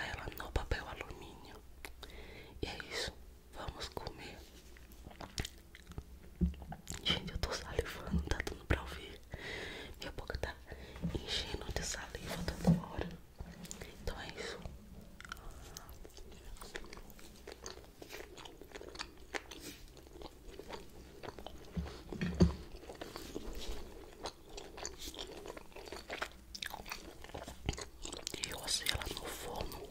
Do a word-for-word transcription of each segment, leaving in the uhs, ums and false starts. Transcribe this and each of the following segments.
passar ela no papel alumínio. E é isso, vamos comer. Gente, eu tô salivando, tá dando pra ouvir. Minha boca tá enchendo de saliva toda hora. Então é isso. E eu assei ela no forno.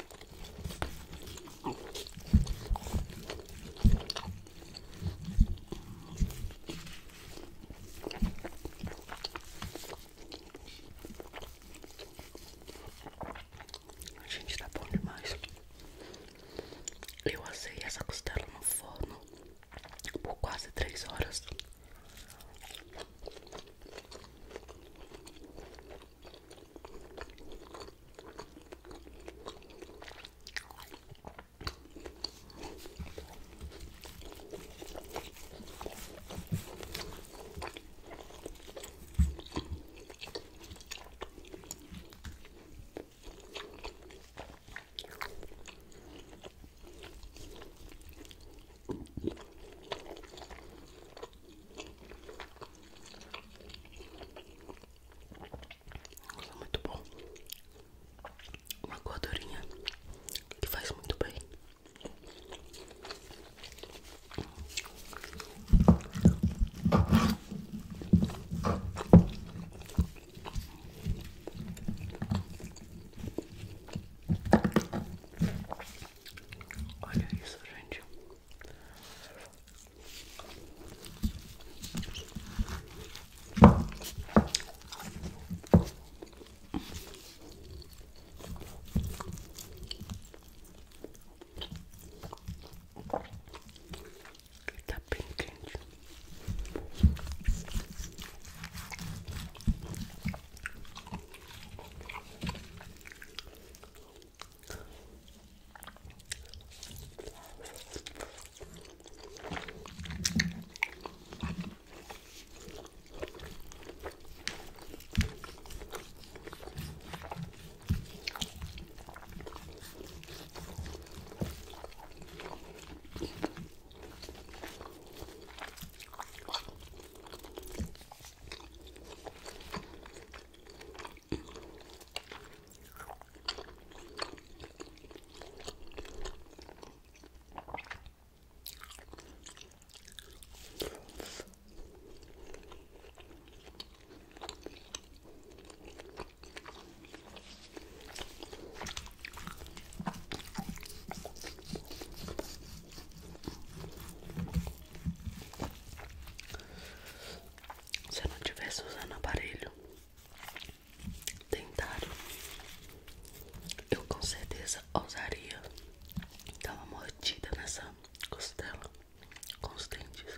Gente, tá bom demais. Eu assei essa costela no forno por quase três horas. Nossa, muito bom. Uma gordurinha que faz muito bem. Olha isso, gente. Tá bem quente. Se eu não tivesse usando aparelho dentário, eu com certeza ousaria dar uma mordida nessa costela com os dentes.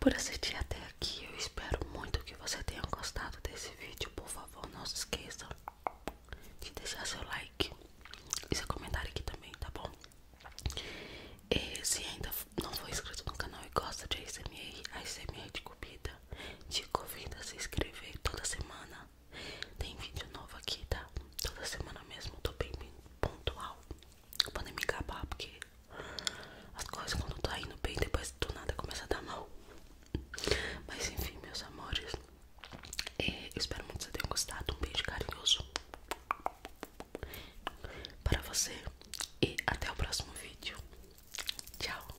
por assistir até aqui. Eu espero muito que você tenha gostado desse vídeo. Por favor, não se esqueça de deixar seu like e seu comentário aqui também, tá bom? E se ainda não for inscrito no canal e gosta de A S M R, A S M R de comida, te convido a se inscrever. Toda semana tem vídeo novo aqui, tá? Toda semana mesmo, tô bem, bem pontual. Podem me acabar porque as coisas quando tá indo bem, depois do nada começa a dar mal. Mas enfim, meus amores, é, eu espero muito que você tenha gostado. Um beijo carinhoso para você.